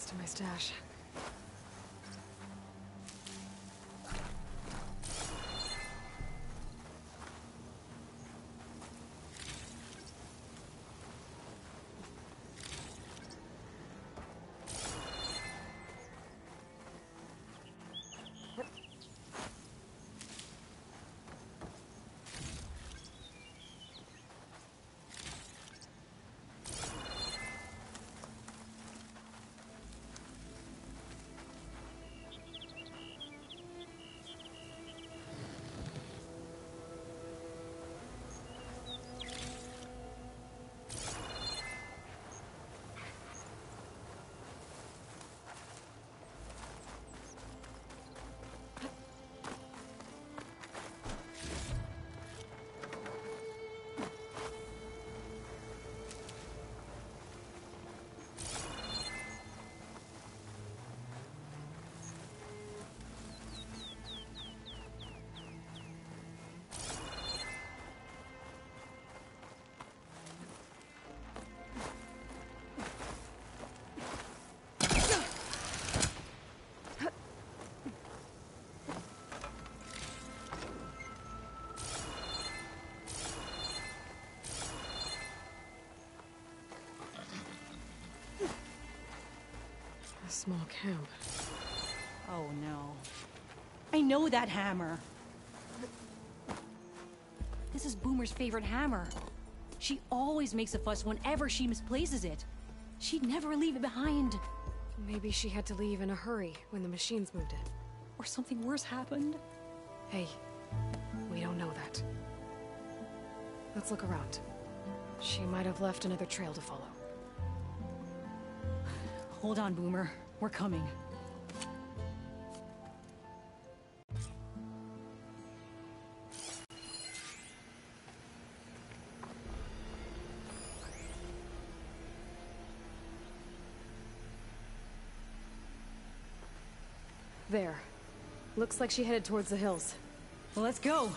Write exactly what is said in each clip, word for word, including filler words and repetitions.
to my stash. A small camp. Oh no. I know that hammer. This is Boomer's favorite hammer. She always makes a fuss whenever she misplaces it. She'd never leave it behind. Maybe she had to leave in a hurry when the machines moved in. Or something worse happened. Hey, we don't know that. Let's look around. She might have left another trail to follow. Hold on, Boomer. We're coming. There. Looks like she headed towards the hills. Well, let's go.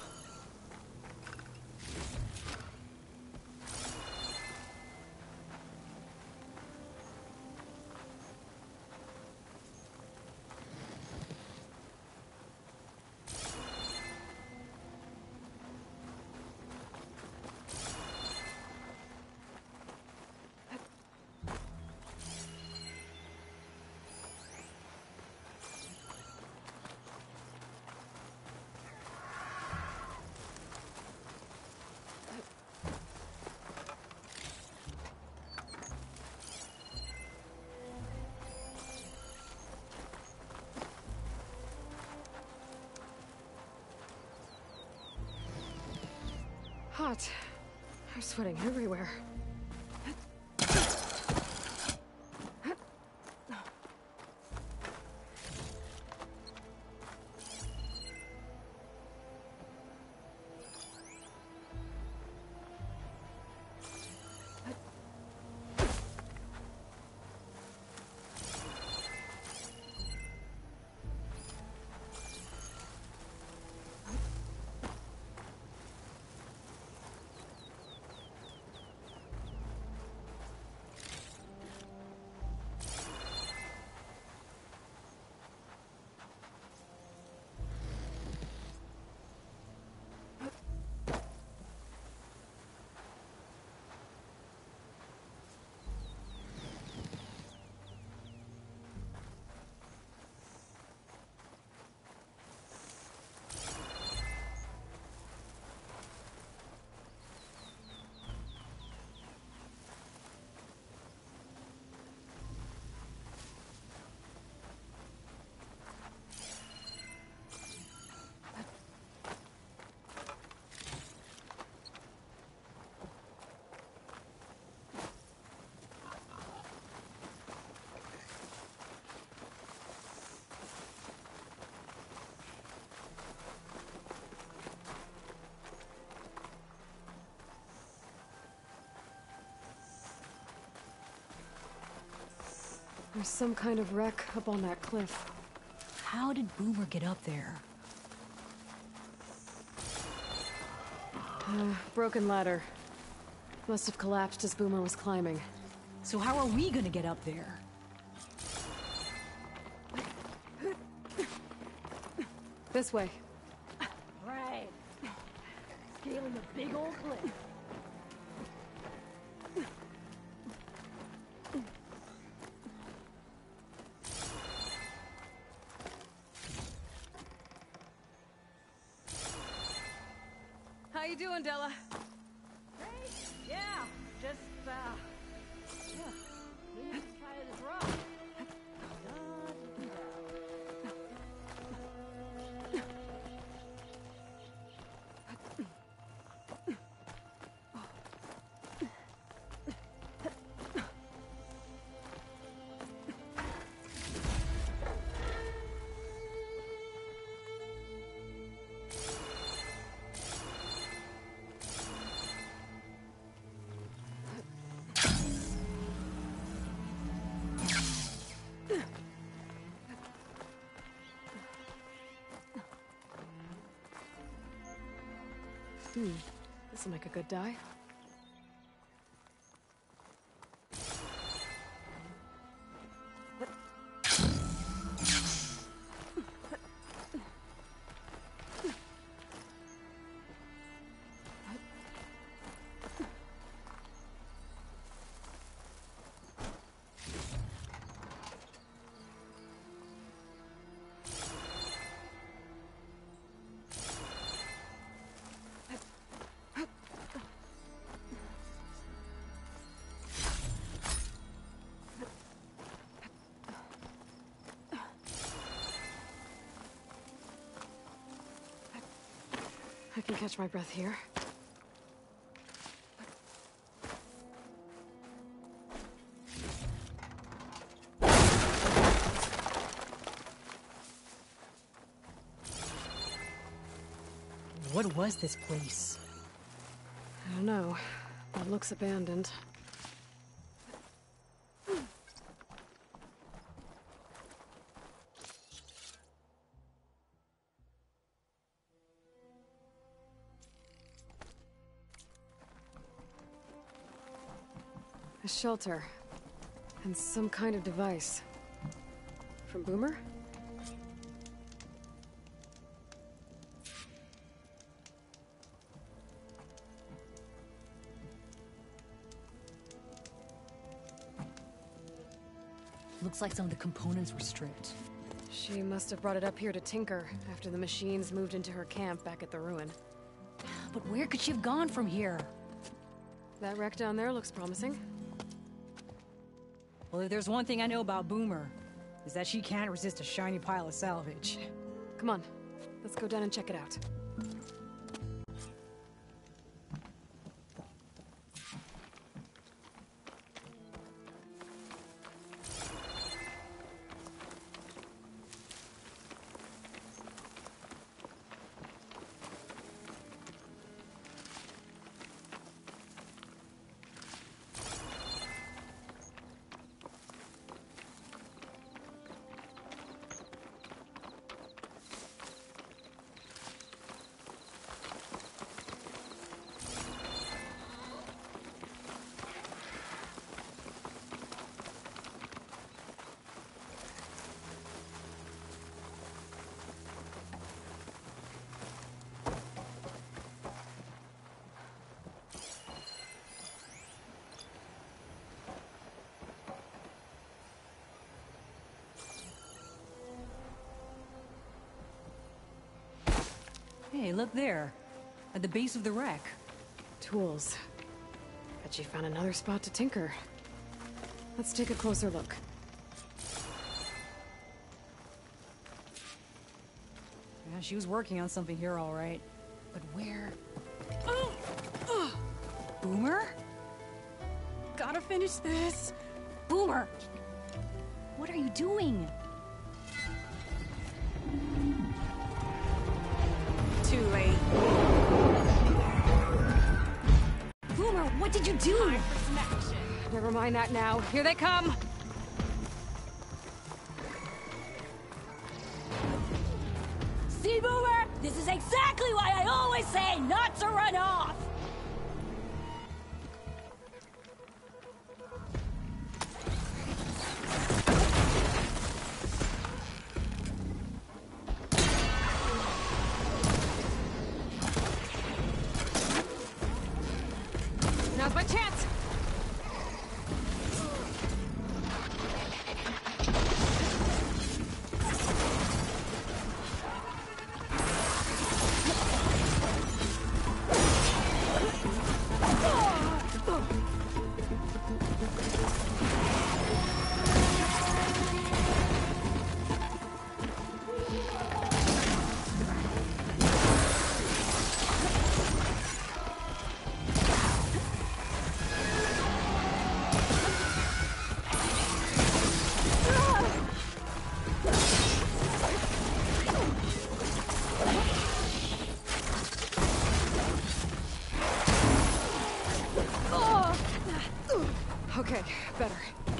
Hot. I'm sweating everywhere. There's some kind of wreck up on that cliff. How did Boomer get up there? Uh, broken ladder. Must have collapsed as Boomer was climbing. So how are we gonna get up there? This way. Right. Scaling a big old cliff. How you doing, Della? Great. Yeah. Just, uh... yeah. Maybe let's try this rock. Hmm. This'll make a good dye. I can catch my breath here. What was this place? I don't know. It looks abandoned. A shelter. And some kind of device. From Boomer? Looks like some of the components were stripped. She must have brought it up here to tinker after the machines moved into her camp back at the ruin. But where could she have gone from here? That wreck down there looks promising. Well, if there's one thing I know about Boomer, is that she can't resist a shiny pile of salvage. Come on, let's go down and check it out. Hey, look there. At the base of the wreck. Tools. Bet she found another spot to tinker. Let's take a closer look. Yeah, she was working on something here, all right. But where? Oh! Oh! Boomer? Gotta finish this! Boomer! What are you doing? Too late. Boomer, what did you do? Never mind that now. Here they come! See, Boomer? This is exactly why I always say not to run off! Now's my chance! Okay, better.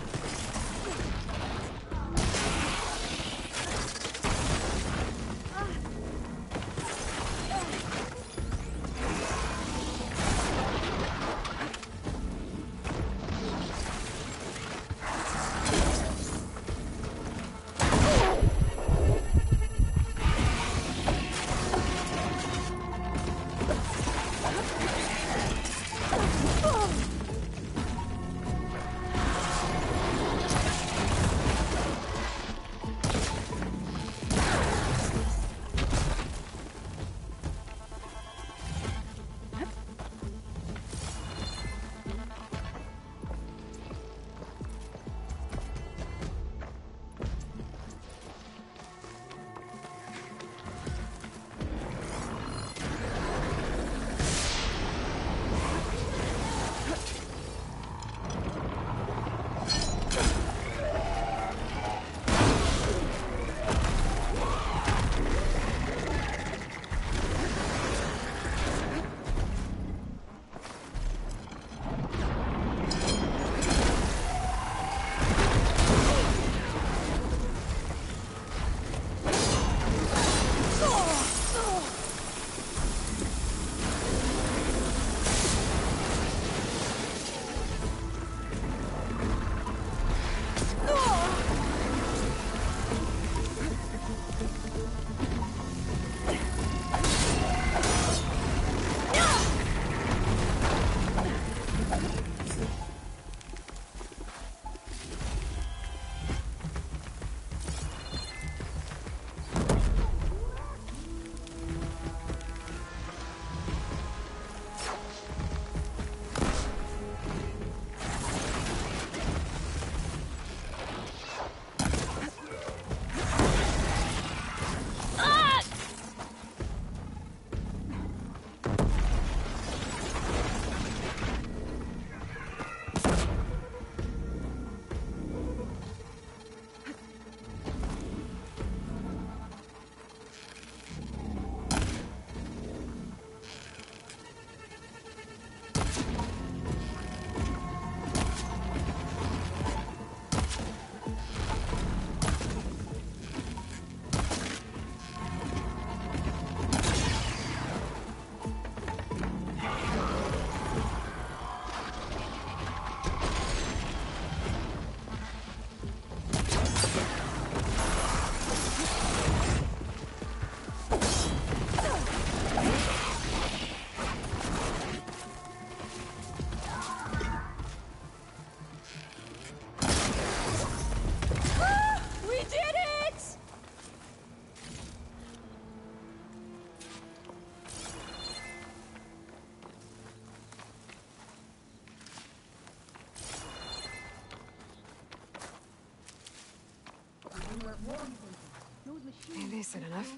Maybe I said enough.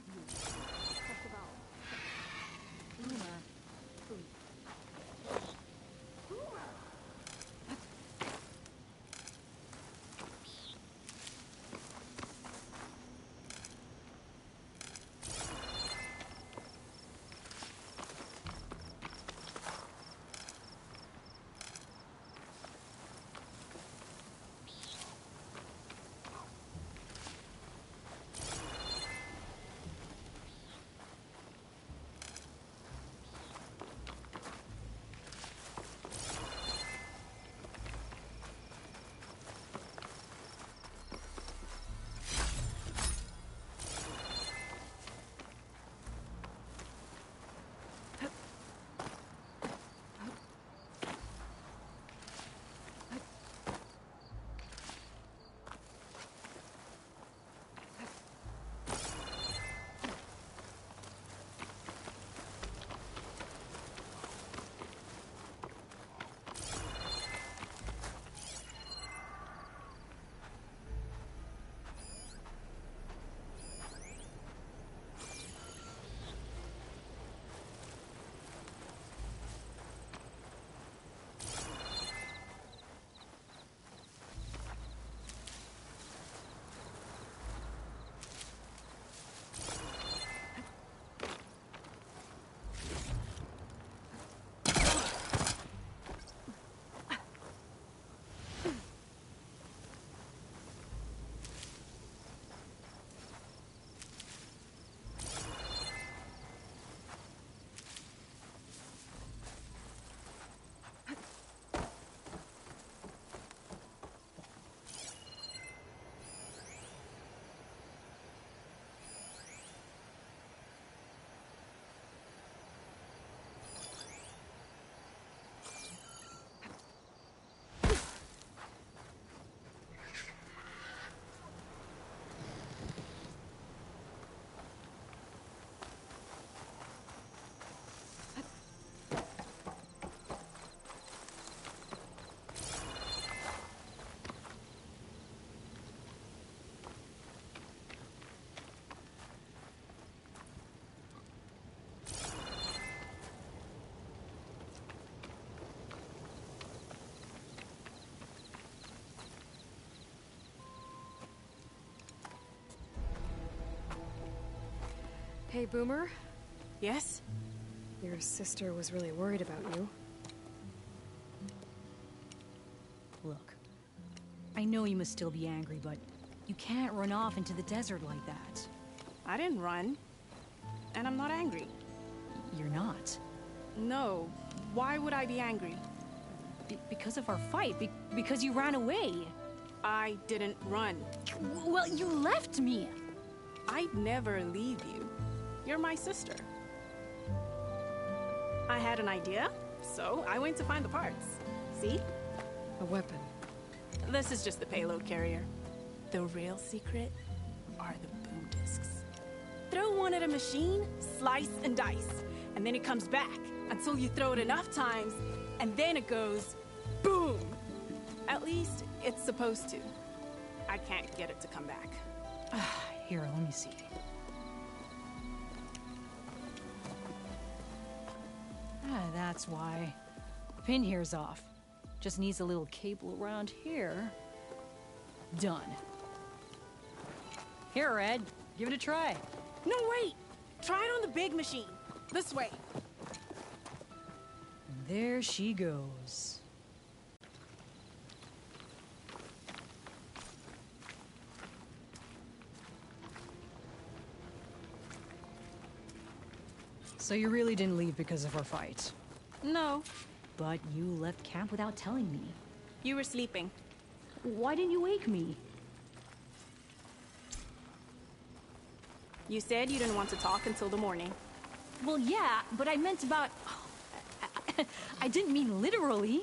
Hey, Boomer. Yes? Your sister was really worried about you. Look, I know you must still be angry, but you can't run off into the desert like that. I didn't run. And I'm not angry. You're not. No. Why would I be angry? Be because of our fight. Be because you ran away. I didn't run. W well, you left me. I'd never leave you. You're my sister. I had an idea, so I went to find the parts. See? A weapon. This is just the payload carrier. The real secret are the boom discs. Throw one at a machine, slice and dice, and then it comes back until you throw it enough times, and then it goes boom. At least it's supposed to. I can't get it to come back. Here, let me see. Ah, that's why. The pin here's off. Just needs a little cable around here. Done. Here, Red. Give it a try. No, wait! Try it on the big machine. This way. And there she goes. So you really didn't leave because of our fight? No. But you left camp without telling me. You were sleeping. Why didn't you wake me? You said you didn't want to talk until the morning. Well, yeah, but I meant about... I, I didn't mean literally.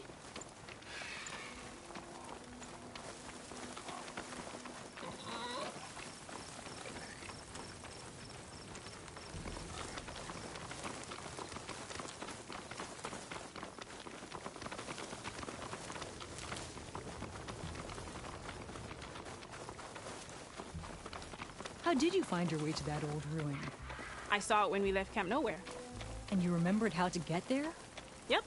How did you find your way to that old ruin? I saw it when we left Camp Nowhere. And you remembered how to get there? Yep.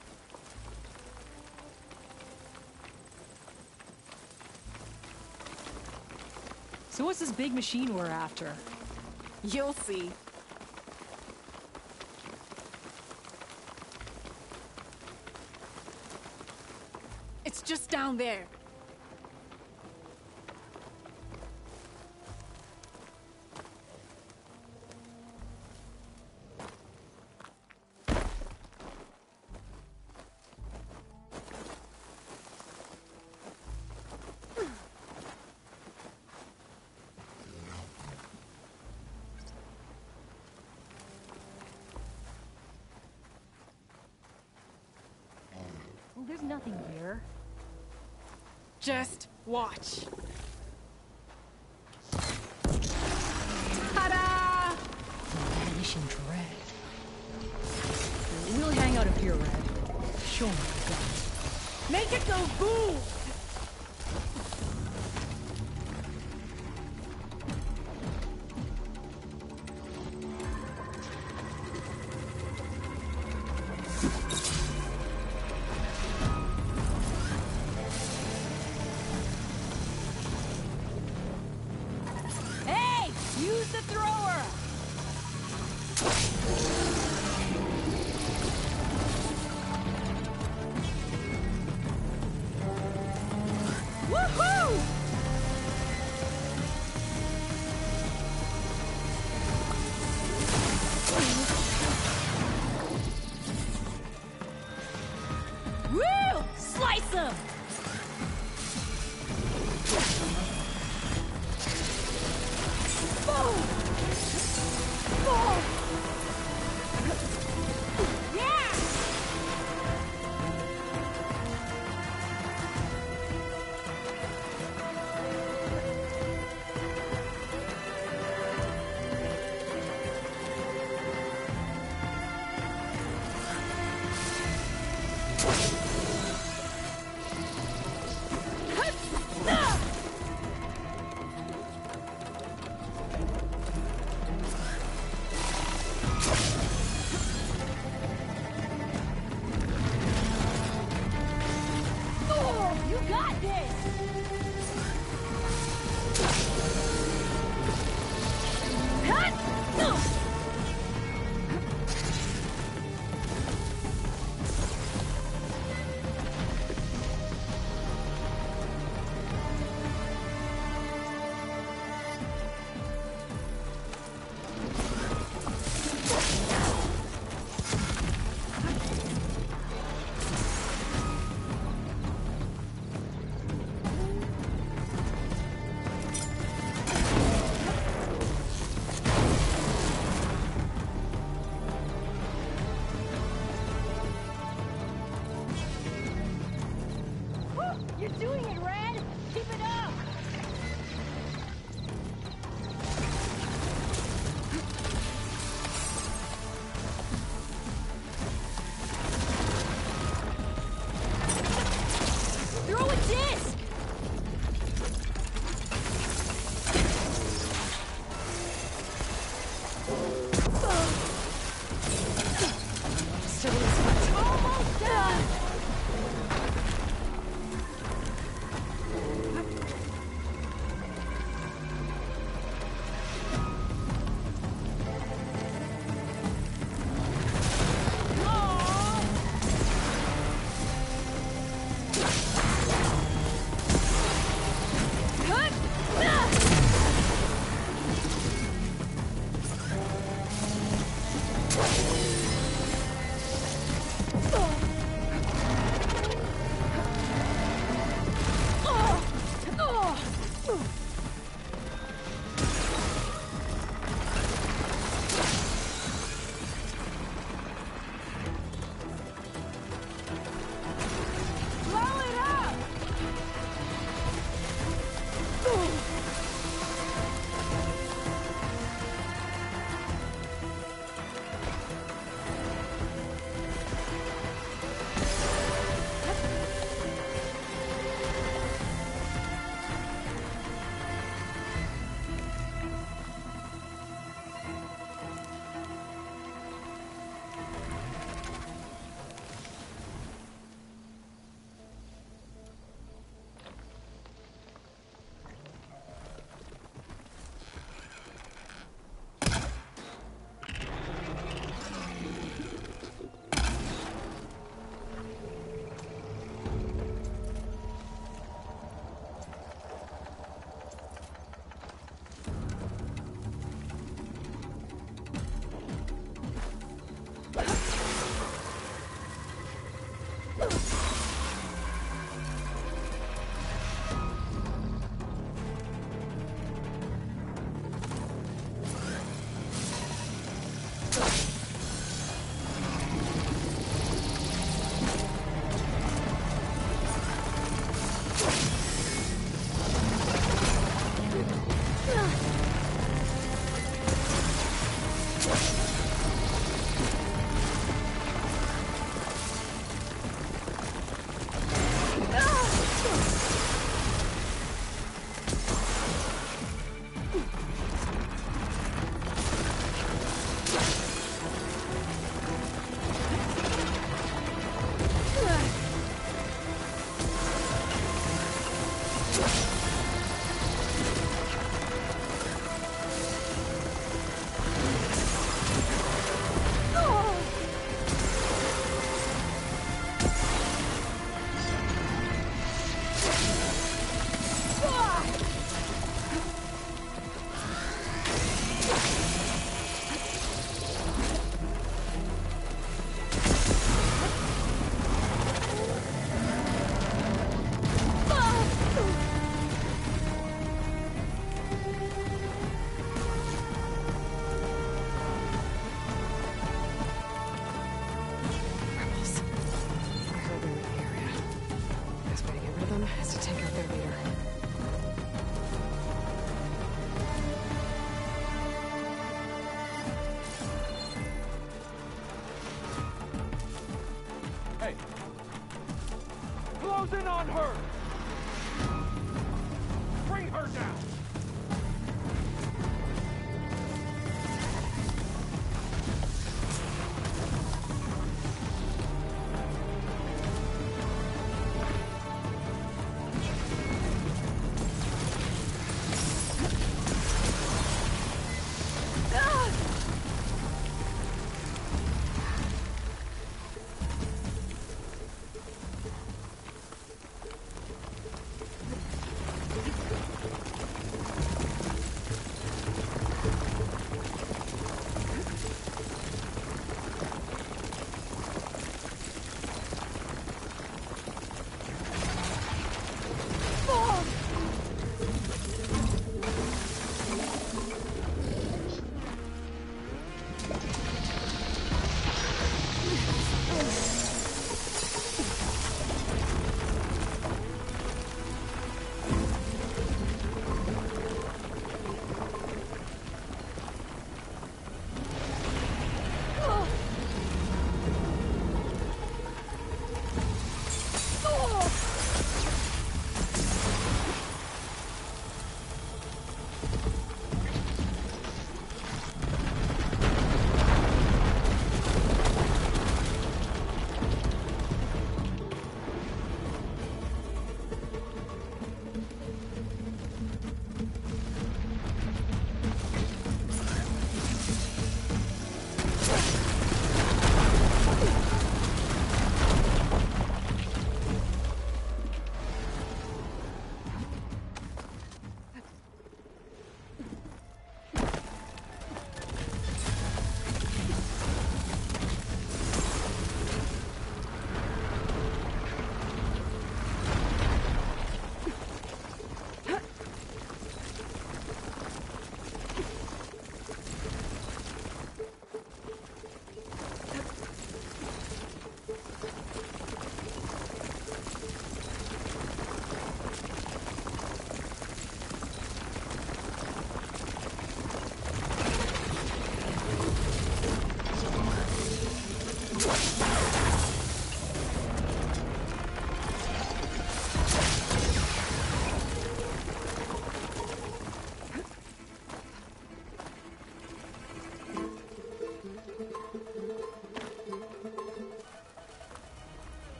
So what's this big machine we're after? You'll see. It's just down there. Well, there's nothing here. Just watch. Ta-da! Vanishing dread. We'll hang out up here, Red. Show me your guns. Make it go boom! Use the thrower! Woohoo! Woo! Slice them! You're doing it, Red! Keep it up! Throw a disc! Still in this fight. Almost done! Close in on her! Bring her down!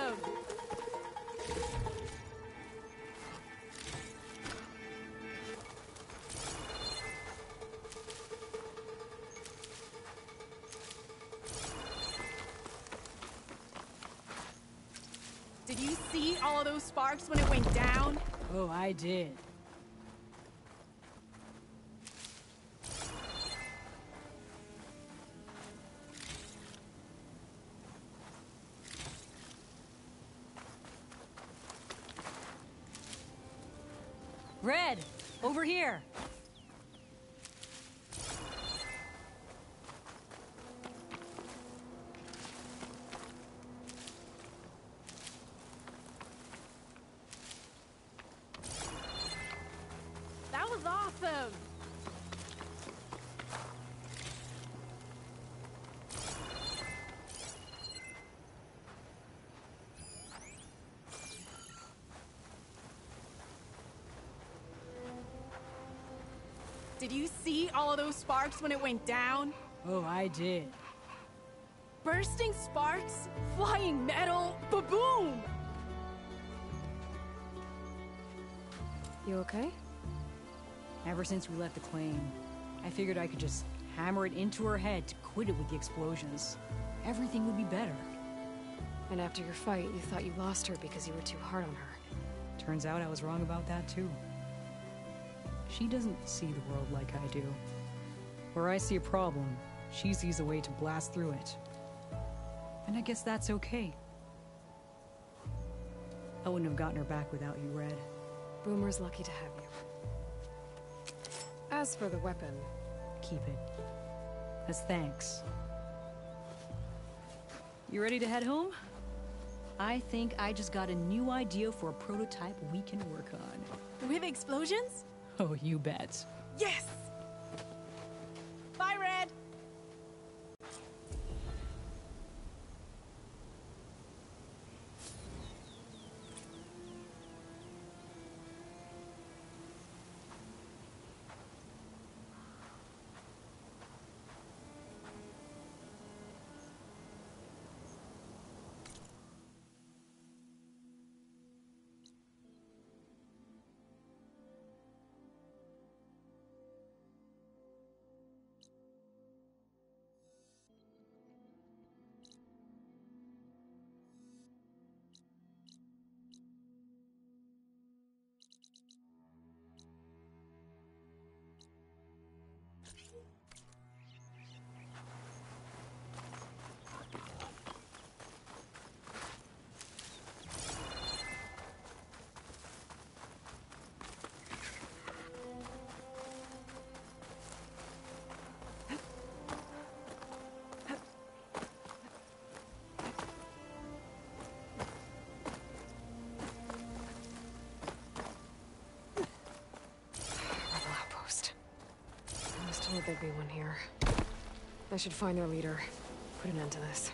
awesome! Did you see all of those sparks when it went down? Oh, I did. Red, over here. That was awesome! Did you see all of those sparks when it went down? Oh, I did. Bursting sparks, flying metal, ba-boom! You okay? Ever since we left the claim, I figured I could just hammer it into her head to quit it with the explosions. Everything would be better. And after your fight, you thought you lost her because you were too hard on her. Turns out I was wrong about that too. She doesn't see the world like I do. Where I see a problem, she sees a way to blast through it. And I guess that's okay. I wouldn't have gotten her back without you, Red. Boomer's lucky to have you. As for the weapon... Keep it. As thanks. You ready to head home? I think I just got a new idea for a prototype we can work on. With explosions? Oh, you bet. Yes! Bye, Red! I told there'd be one here. I should find their leader. Put an end to this.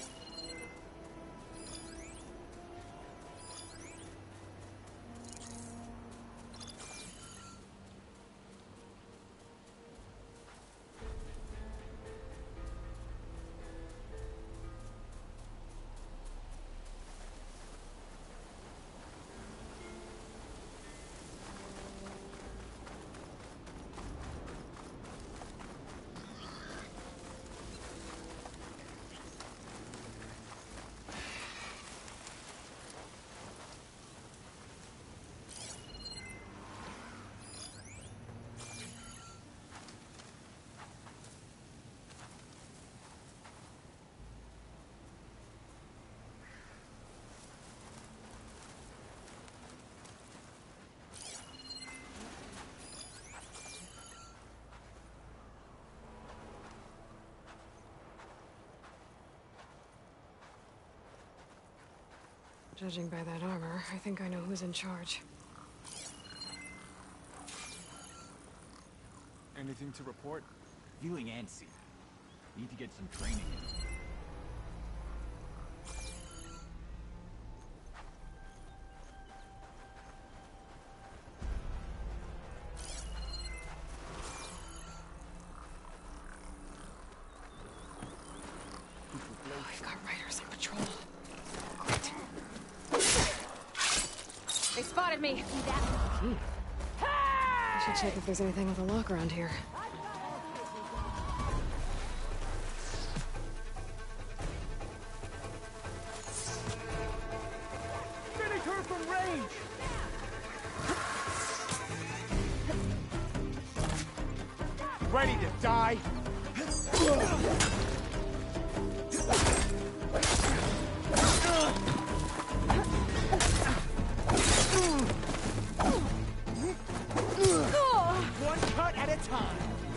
Judging by that armor, I think I know who's in charge. Anything to report? Feeling antsy. Need to get some training in. Oh, we've got riders on patrol. Great. They spotted me! Key. I should check if there's anything with a lock around here. Finish her from range! Ready to die? One cut at a time.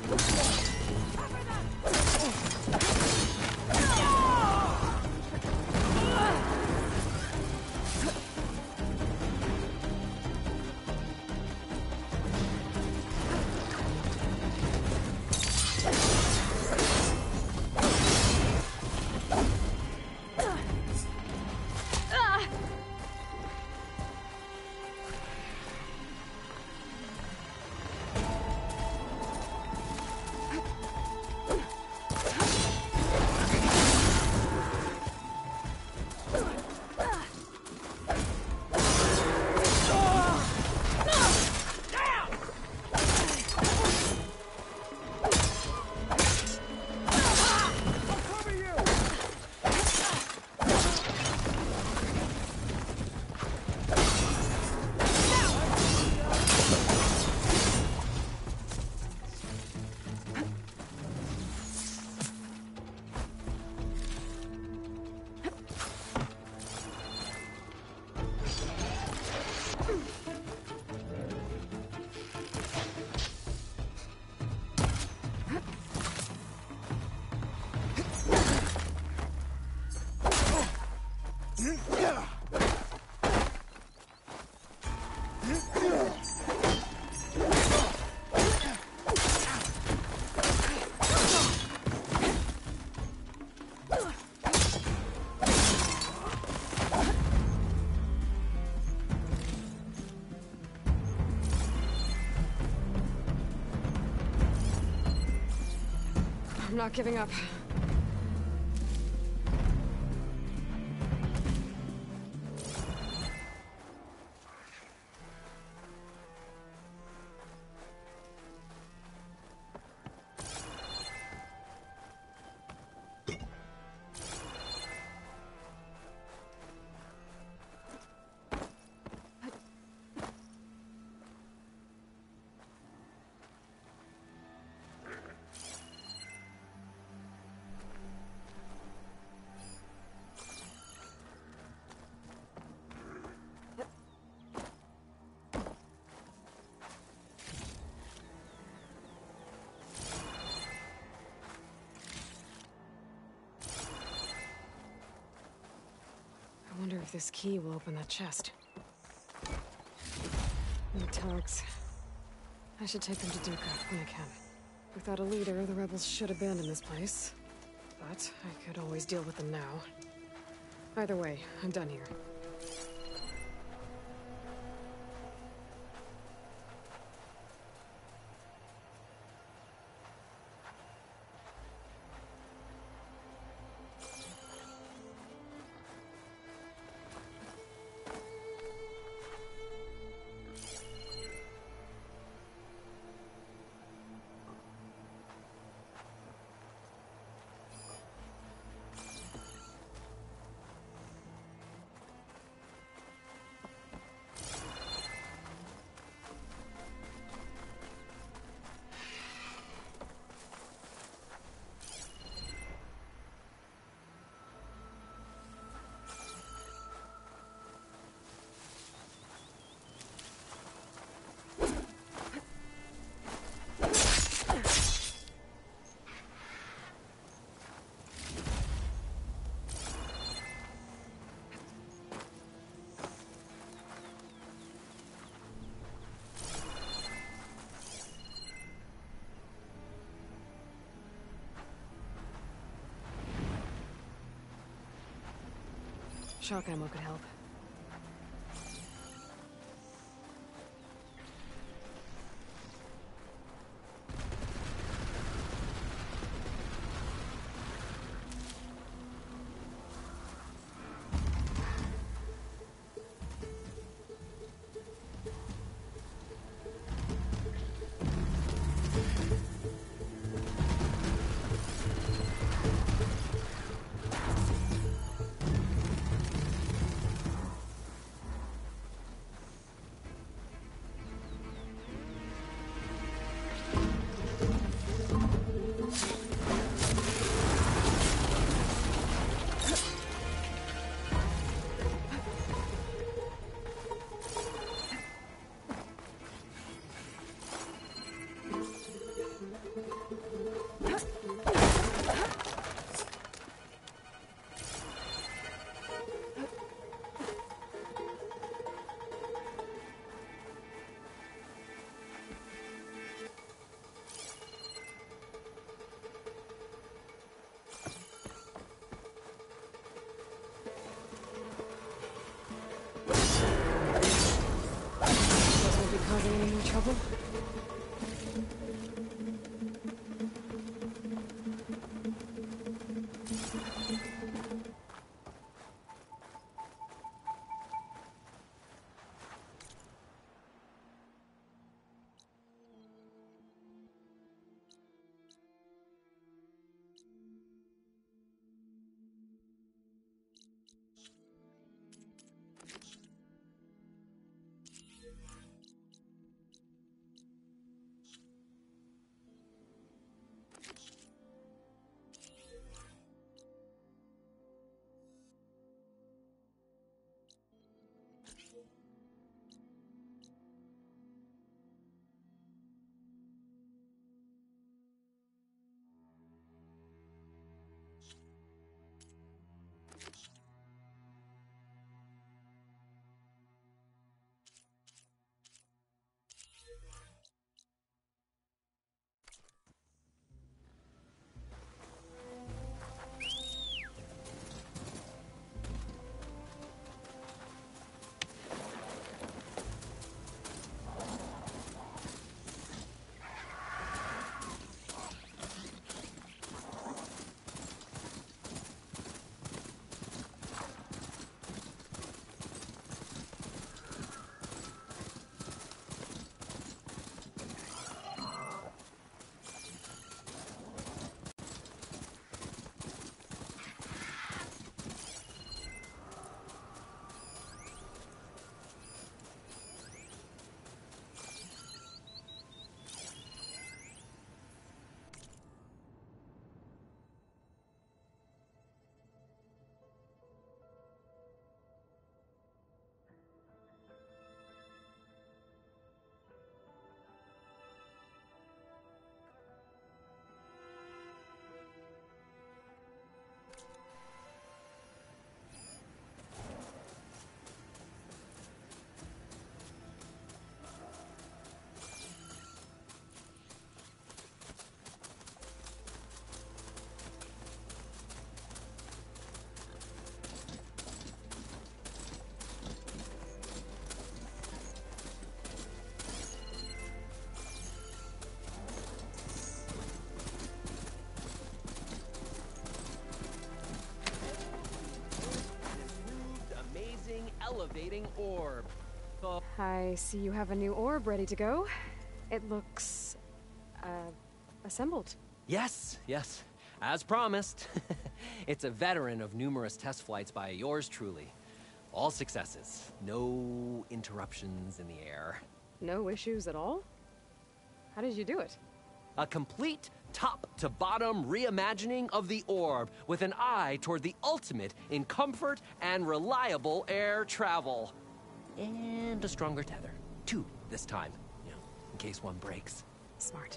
I'm not giving up. I wonder if this key will open that chest. Metallics. I should take them to Duca when I can. Without a leader, the rebels should abandon this place. But I could always deal with them now. Either way, I'm done here. Shock ammo could help. trouble? Elevating orb. Oh. I see you have a new orb ready to go. It looks, uh, assembled. Yes, yes. As promised. It's a veteran of numerous test flights by yours truly. All successes. No interruptions in the air. No issues at all? How did you do it? A complete top-to-bottom reimagining of the orb with an eye toward the ultimate in comfort and reliable air travel. And a stronger tether. Two this time, you know, in case one breaks. Smart.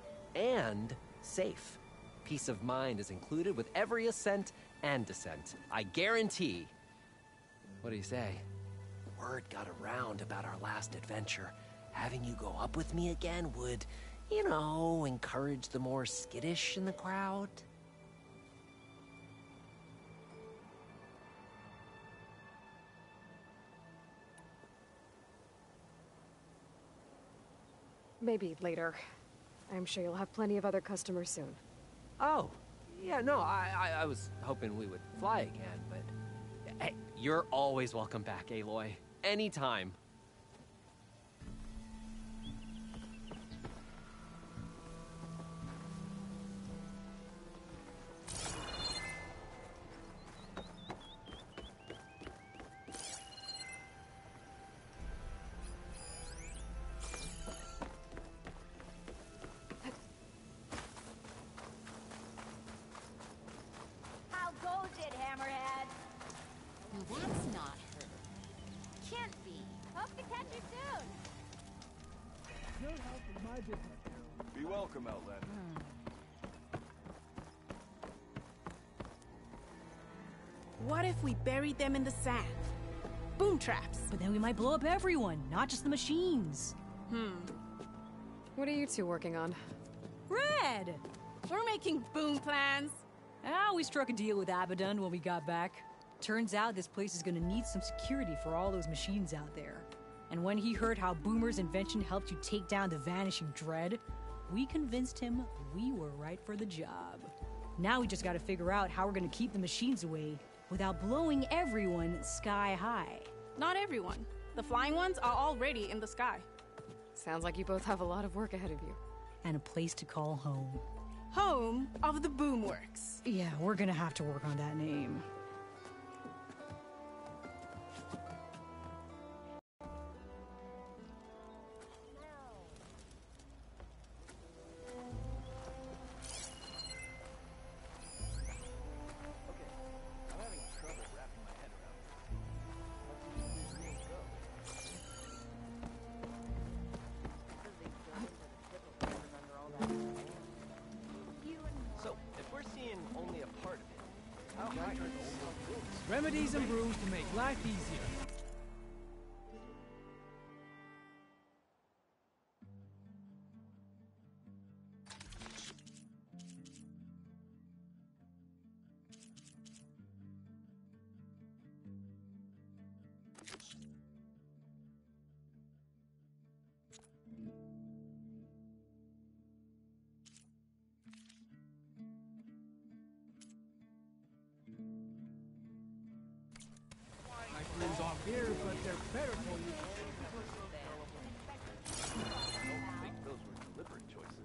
And safe. Peace of mind is included with every ascent and descent. I guarantee. What do you say? Word got around about our last adventure. Having you go up with me again would, you know, encourage the more skittish in the crowd. Maybe later. I'm sure you'll have plenty of other customers soon. Oh, yeah, no, I, I, I was hoping we would fly again, but... Hey, you're always welcome back, Aloy. Anytime. Be welcome, Outlander. What if we buried them in the sand? Boom traps. But then we might blow up everyone, not just the machines. Hmm. What are you two working on? Red! We're making boom plans. Ah, we struck a deal with Abaddon when we got back. Turns out this place is gonna need some security for all those machines out there. And when he heard how Boomer's invention helped you take down the Vanishing Dread, we convinced him we were right for the job. Now we just gotta figure out how we're gonna keep the machines away without blowing everyone sky high. Not everyone. The flying ones are already in the sky. Sounds like you both have a lot of work ahead of you. And a place to call home. Home of the Boomworks. Yeah, we're gonna have to work on that name. So, if we're seeing only a part of it, how high are those? Remedies and brews to make life easier. Brews are beer, but they're better for you. I don't think those were deliberate choices.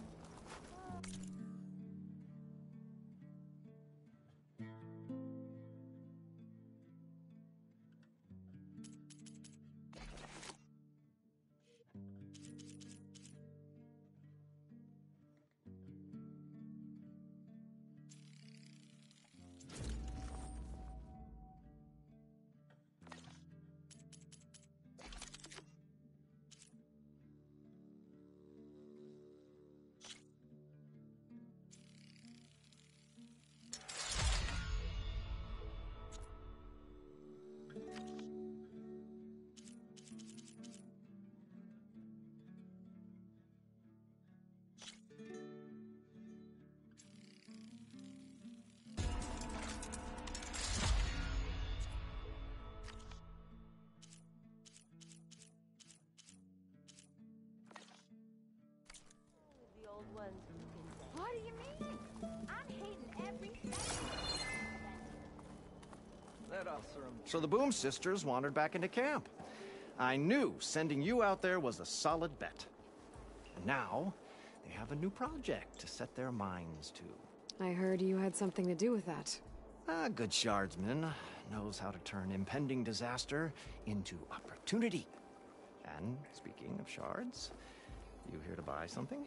What do you mean? I'm hating every second. That officer. So the Boom sisters wandered back into camp. I knew sending you out there was a solid bet. And now, they have a new project to set their minds to. I heard you had something to do with that. A good shardsman knows how to turn impending disaster into opportunity. And speaking of shards, you here to buy something?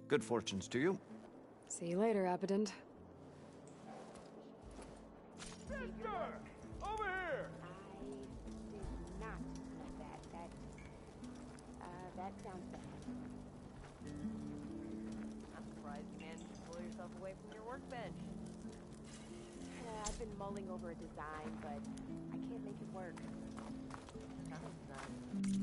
Good fortunes to you. See you later, Abidend. Sister! Over here! I did not know that. That, uh, that sounds bad. I'm surprised you managed to pull yourself away from your workbench. Uh, I've been mulling over a design, but I can't make it work. Sounds nice.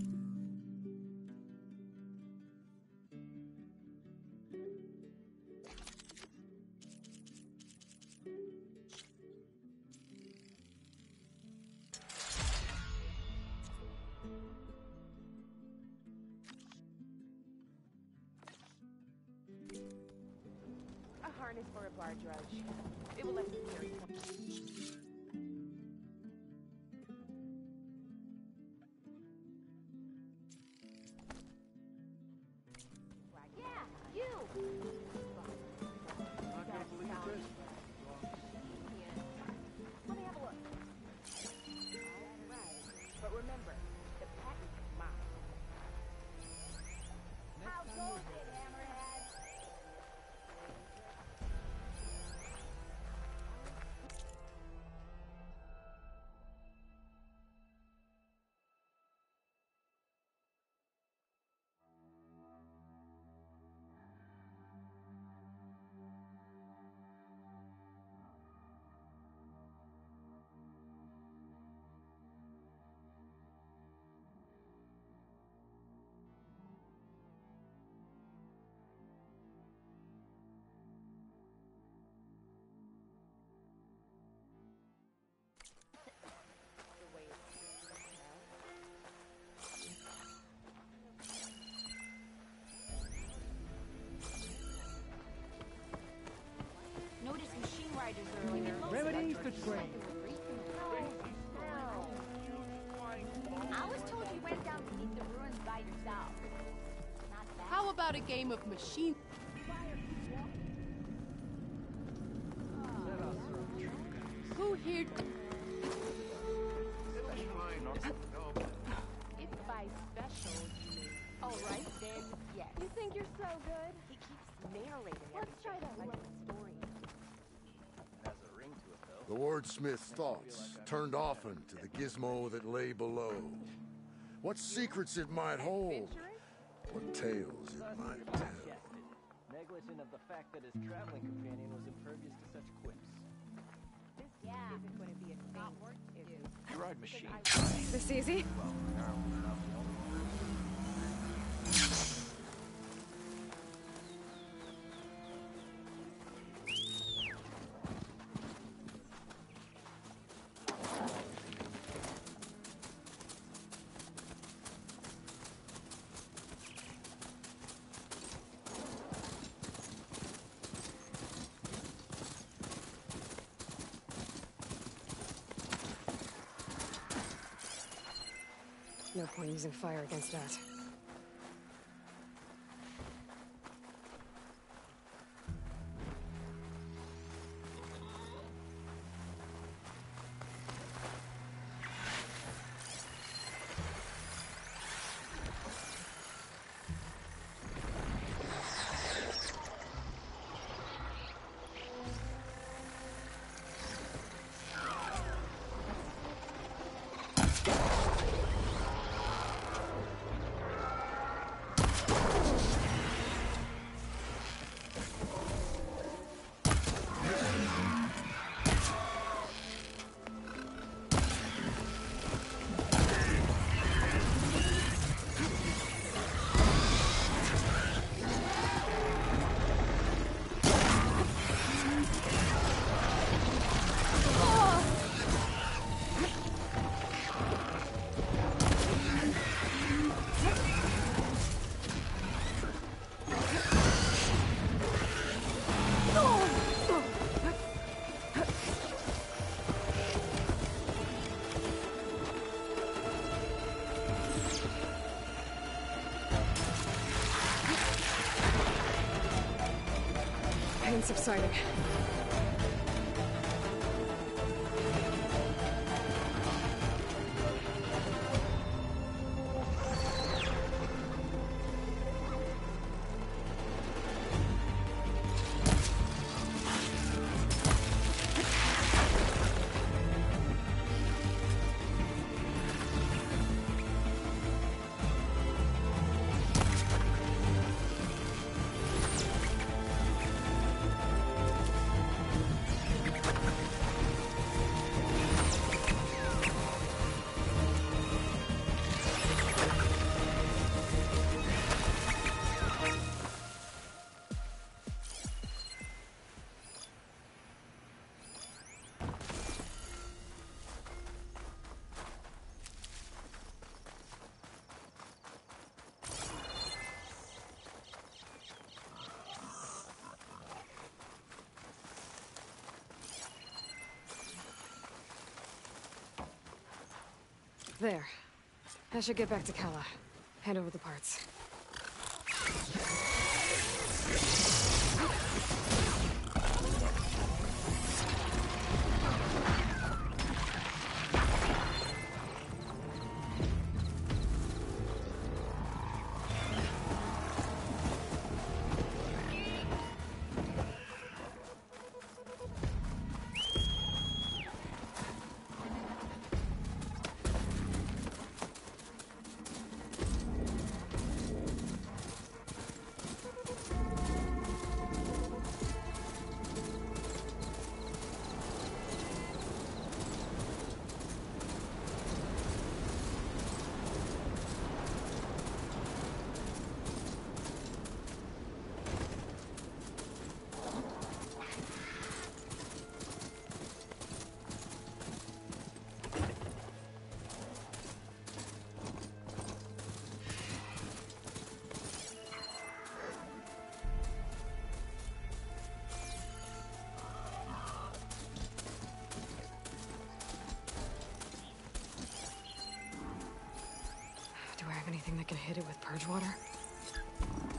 A harness for a bar drudge. It will let me carry some. Yeah, you! Not gonna believe this. Let me have a look. Alright, but remember, the patent is mine. How goes it, Hammerhead? Noticed machine riders earlier. Remedy the train. I was told you went down beneath the ruins by yourself. Not bad. How about a game of machine? Who here? If by special you mean, all right, then yes. You think you're so good? He keeps narrating Let's everything try that like one. a story. Has a ring to it, though. The wordsmith's thoughts turned often to the gizmo that lay below. What secrets it might hold, what tales it might tell. Negligent of the fact that his traveling companion was impervious to such quips. This yeah. isn't going to be a thing. If You ride machine. This easy? No point using fire against that. Pain subsiding. There. I should get back to Kala. Hand over the parts. Do I have anything that can hit it with purge water?